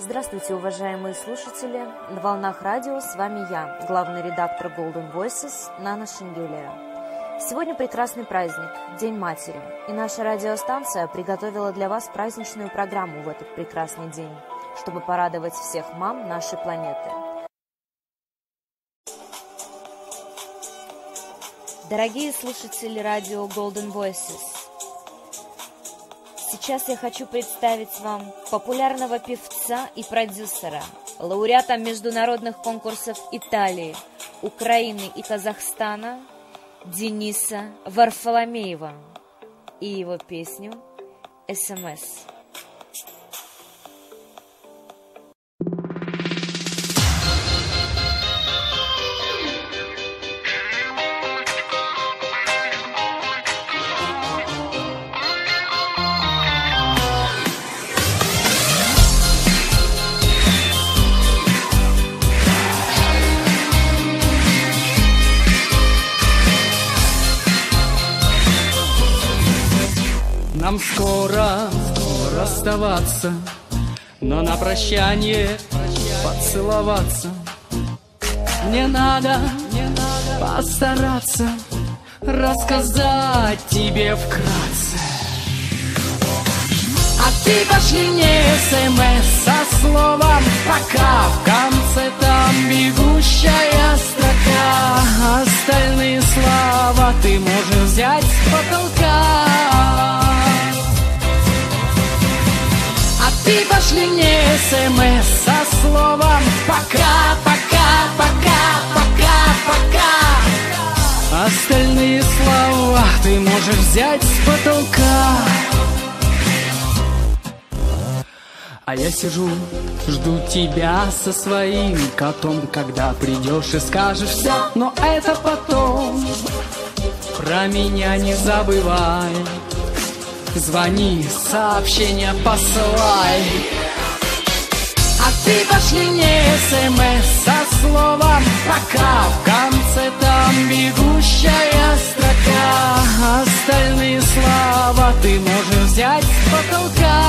Здравствуйте, уважаемые слушатели! На волнах радио с вами я, главный редактор Golden Voices Нана Шенгелия. Сегодня прекрасный праздник, День Матери, и наша радиостанция приготовила для вас праздничную программу в этот прекрасный день, чтобы порадовать всех мам нашей планеты. Дорогие слушатели радио Golden Voices, сейчас я хочу представить вам популярного певца и продюсера, лауреата международных конкурсов Италии, Украины и Казахстана Дениса Варфоломеева и его песню «СМС». Нам скоро расставаться, но на прощание поцеловаться. Мне надо постараться рассказать тебе вкратце. А ты пошли мне СМС со словом «пока». В конце там бегущая строка. Остальные слова ты можешь взять с потолка. Ты пошли мне СМС со словом «пока, пока, пока, пока, пока». Остальные слова ты можешь взять с потолка. А я сижу, жду тебя со своим котом, когда придешь и скажешь все, но это потом. Про меня не забывай. Звони, сообщения посылай. А ты пошли мне СМС со словом «пока». В конце там бегущая строка. Остальные слова ты можешь взять с потолка.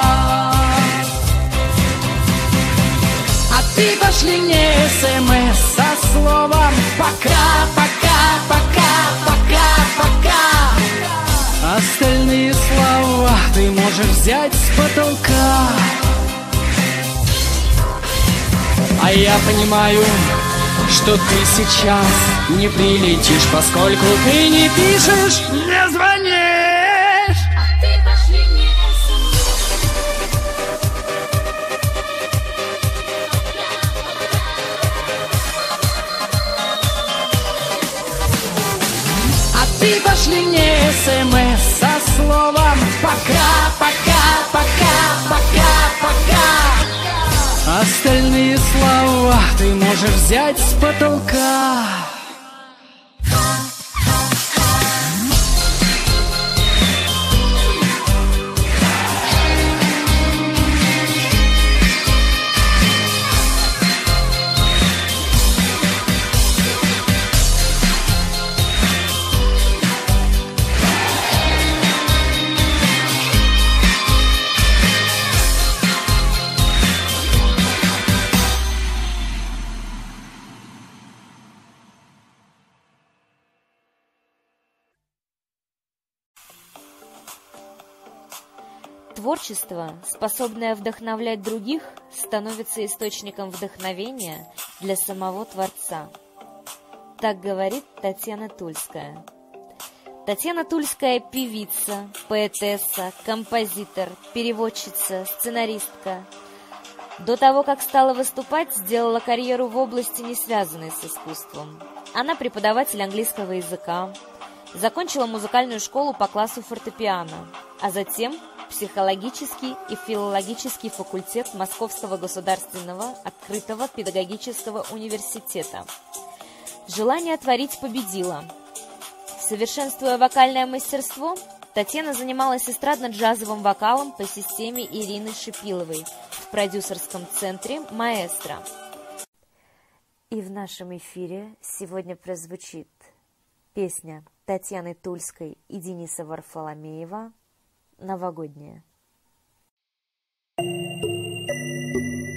А ты пошли мне СМС со словом «пока, пока, пока, пока, пока». Остальные слова ты можешь взять с потолка. А я понимаю, что ты сейчас не прилетишь, поскольку ты не пишешь, не звонишь. А ты пошли мне Ты пошли мне СМС со словом «пока, пока, пока, пока, пока». Остальные слова ты можешь взять с потолка. Творчество, способное вдохновлять других, становится источником вдохновения для самого Творца. Так говорит Татьяна Тульская. Татьяна Тульская – певица, поэтесса, композитор, переводчица, сценаристка. До того, как стала выступать, сделала карьеру в области, не связанной с искусством. Она преподаватель английского языка, закончила музыкальную школу по классу фортепиано, а затем психологический и филологический факультет Московского государственного открытого педагогического университета. Желание творить победило. Совершенствуя вокальное мастерство, Татьяна занималась эстрадно-джазовым вокалом по системе Ирины Шипиловой в продюсерском центре «Маэстро». И в нашем эфире сегодня прозвучит песня Татьяны Тульской и Дениса Варфоломеева «Новогодняя».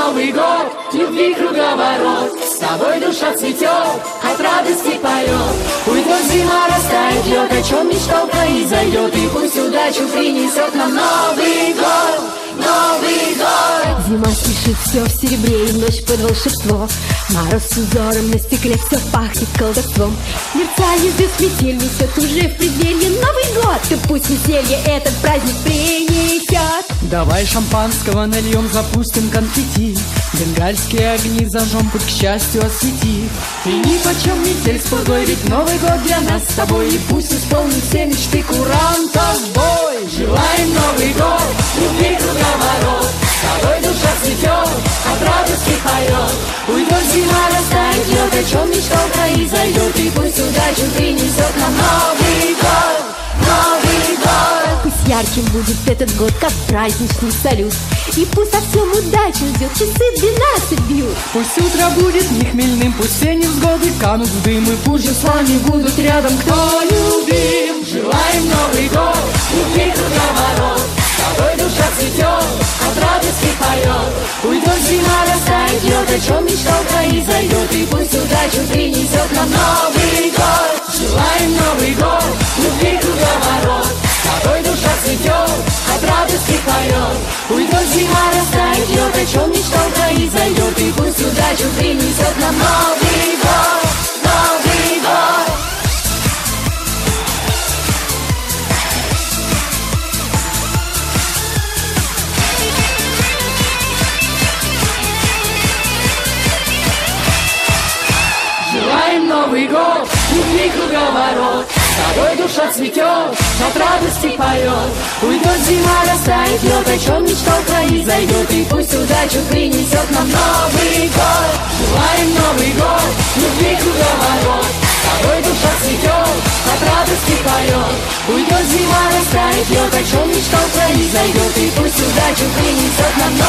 Новый год, любви круговорот, с тобой душа цветет, от радости поет. Уйдет зима, растает лед, о чем мечтал, произойдет, и пусть удачу принесет нам Новый год, Новый год. Зима спешит, все в серебре, и ночь под волшебство. Мороз с узором на стекле, все пахнет колдовством. Мерцание звезд метель несет уже в преддверии Новый год. И пусть веселье этот праздник принесет. Давай шампанского нальем, запустим конфетти, бенгальские огни зажжем, путь к счастью освети. И ни почем метель с пургой, ведь Новый год для нас с тобой. И пусть исполнит все мечты курантов бой. Желаем Новый год, любви круговорот, с тобой душа цветет, от радости поет. Уйдет зима, растает лед, о чем мечтал, произойдет, и пусть удачу принесет нам Новый год, Новый год. Пусть ярким будет этот год, как праздничный салют. И пусть со всем удачу ждет, часы 12 бьют. Пусть утро будет не хмельным, пусть все невзгоды канут в дым, и пусть же с вами будут рядом, кто любим. Желаем Новый год, любви круговорот, с тобой душа цветет, от радости поет. Уйдет зима, растает лед, о чем мечтал, произойдет, и пусть удачу принесет нам Новый год. Желаем Новый год, любви круговорот, с тобой душа цветет, от радости поет. Уйдет зима, растает лед, о чем мечтал, произойдет, и пусть удачу принесет нам Новый год, Новый год. Желаем Новый год, любви круговорот, с тобой душа цветет, от радости поет. Уйдет зима, растает лед, о чем мечтал, произойдет, и пусть удачу принесет нам Новый год. Желаем Новый год, любви круговорот, с тобой душа цветет, от радости поет. Уйдет зима, растает лед, о чем мечтал, произойдет, и пусть удачу принесет нам Новый год.